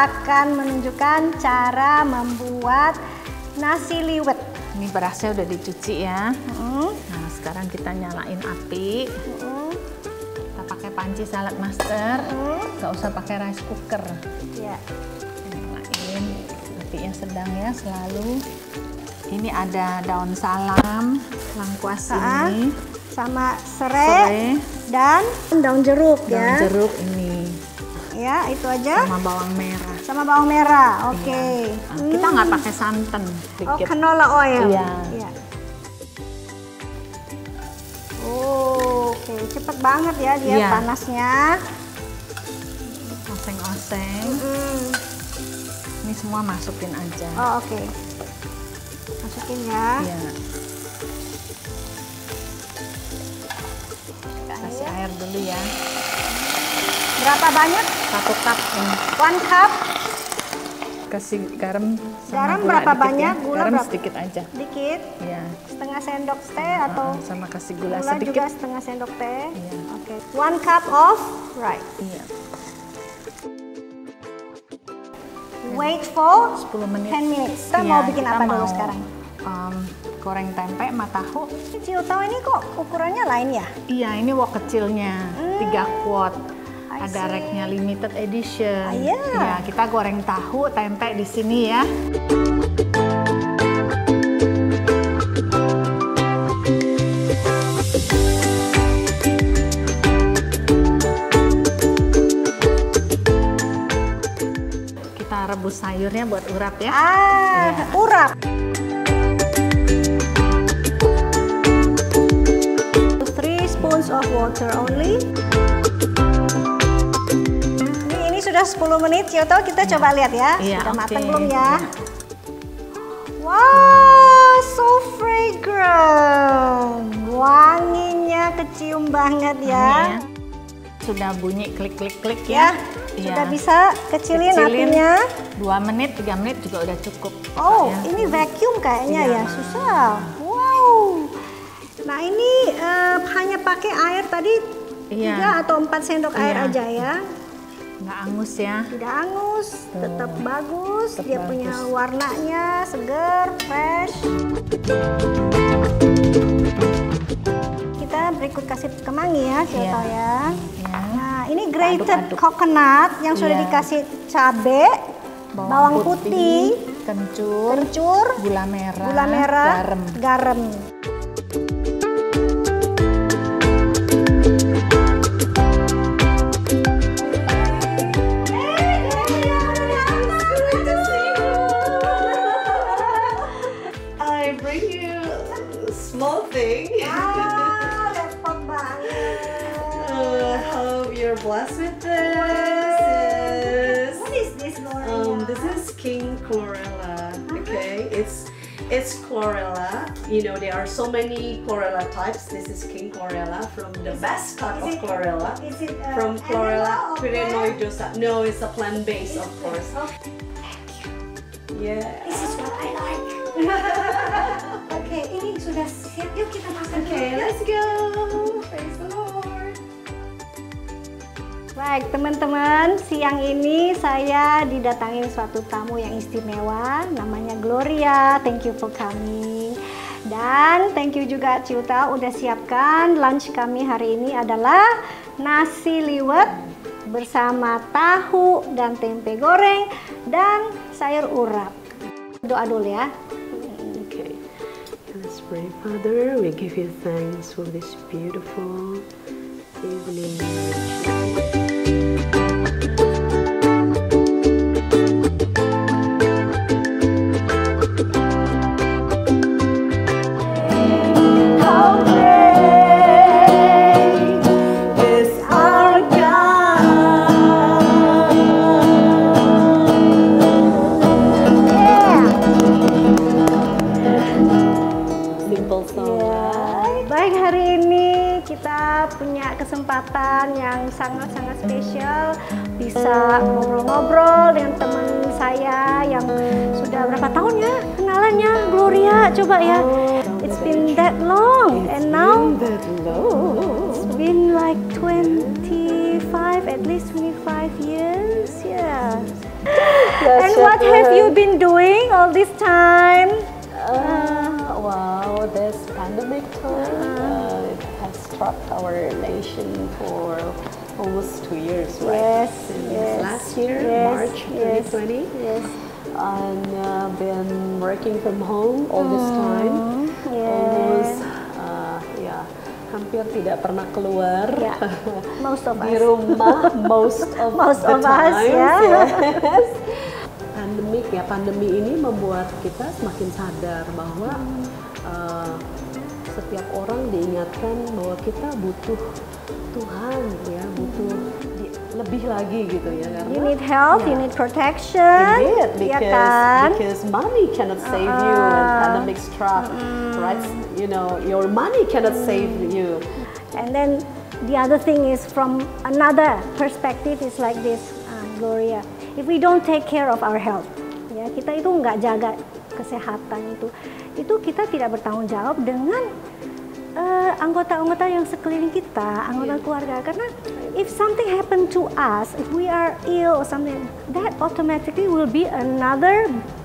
akan menunjukkan cara membuat nasi liwet. Ini berasnya udah dicuci ya. Nah, sekarang kita nyalain api. Kita pakai panci salad master. Gak usah pakai rice cooker. Ya. Nyalain, apinya sedang ya selalu. Ini ada daun salam, lengkuas ini, sama serai dan daun jeruk ya. Daun jeruk ini. Ya, itu aja. Sama bawang merah. Sama bawang merah, oke. Nah, kita nggak pakai santan. Oh, canola oil. Iya. Ya. Oh, oke, cepet banget ya dia panasnya. Oseng-oseng. Ini semua masukin aja. Oh, oke. Masukin ya. Iya. Kasih air dulu ya. Berapa banyak? 1 cup ini. 1 cup. Kasih garam. Garam gula berapa dikit banyak? Ya. Gula garam berapa? sedikit aja. Dikit. Iya. Setengah sendok teh atau sama kasih gula gula sedikit. juga setengah sendok teh. Iya. Oke. 1 cup of rice. Iya. Wait for 10 menit. 10 minutes. Kita Iya, mau bikin kita apa dulu mau, sekarang? Goreng tempe sama tahu. Ciutau ini kok ukurannya lain ya? Iya, ini wok kecilnya, 3 quart. I Ada see. racknya limited edition. Iya. Ya, kita goreng tahu, tempe di sini ya. Kita rebus sayurnya buat urap ya. Iya. Urap. 3 spoons of water only. Ini sudah 10 menit, Ciutau, kita coba lihat ya. Iya, sudah matang oke. belum ya? Iya. Wow, so fragrant. Wanginya kecium banget ya. Sudah bunyi klik-klik-klik Ya, ya. sudah bisa kecilin apinya. 2 menit, 3 menit juga udah cukup. Oh, ya. ini vacuum kayaknya Iya. ya, susah. Wow. Nah, ini hanya pakai air tadi 3 atau 4 sendok air Iya. aja ya. Nggak angus ya. Tidak angus, tetap bagus. Tetap Dia bagus. punya warnanya segar, fresh. Kita berikut kasih kemangi ya, Ciutau ya. Ya. Nah, ini grated Aduk-aduk. coconut yang sudah Iya. dikasih cabai, bawang putih, kencur, gula merah, gula merah, garam. I bring you a small thing. Repot banget. Hope you're blessed with this. What is this, Gloria? This is King Chlorella. Okay, it's chlorella. You know there are so many chlorella types. This is King Chlorella from the best type of chlorella. Is it From Chlorella animal or plant? pirenoidosa. No, it's a plant base, of course. Yeah. This is what I like. Oke, ini sudah siap. Yuk kita makan. Okay, let's go. Praise the Lord. Baik, teman-teman, siang ini saya didatangi suatu tamu yang istimewa, namanya Gloria. Thank you for coming. Dan thank you juga Ciutau udah siapkan lunch kami hari ini adalah nasi liwet bersama tahu dan tempe goreng dan sayur urap. Doa dulu ya. Okay, let's pray. Father, we give you thanks for this beautiful evening. How great is our God. Yeah. Simple song. Baik, hari ini kita punya kesempatan yang sangat-sangat spesial bisa ngobrol-ngobrol dengan teman saya yang sudah berapa tahun ya kenalannya, Gloria, coba ya. It's been that long and now it's been like 25, at least 25 years. Yeah. And what have you been doing all this time? Wow, this pandemic time it has struck our nation for almost 2 years, right? Yes, Since yes, last year, yes, March yes, 2020. yes. And been working from home all this time. Almost, yeah, hampir tidak pernah keluar. Yeah, most of Di us. rumah most of Most the of us, times, yeah. yes. Pandemi ini membuat kita semakin sadar bahwa setiap orang diingatkan bahwa kita butuh Tuhan, ya, butuh lebih lagi gitu ya, karena You need help, you need protection. Indeed, ya kan? because money cannot save you when pandemic struck, right? You know, your money cannot save you. And then the other thing is from another perspective is like this, Gloria. If we don't take care of our health, ya kita itu nggak jaga kesehatan itu kita tidak bertanggung jawab dengan anggota-anggota yang sekeliling kita, anggota keluarga. Karena if something happen to us, if we are ill or something, that automatically will be another,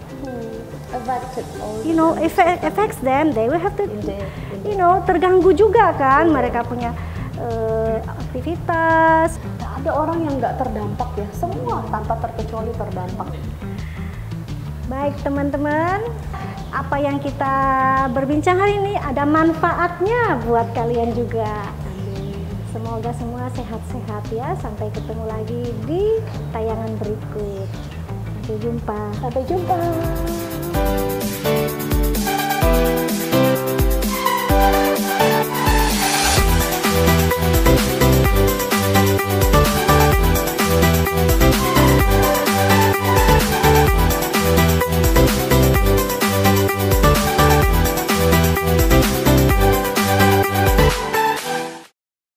you know, affects them. They will have to, you know, terganggu juga kan. Mereka punya aktivitas. Tidak ada orang yang nggak terdampak ya, semua tanpa terkecuali terdampak. Baik teman-teman, apa yang kita berbincang hari ini ada manfaatnya buat kalian juga. Semoga semua sehat-sehat ya. Sampai ketemu lagi di tayangan berikut. Sampai jumpa. Sampai jumpa.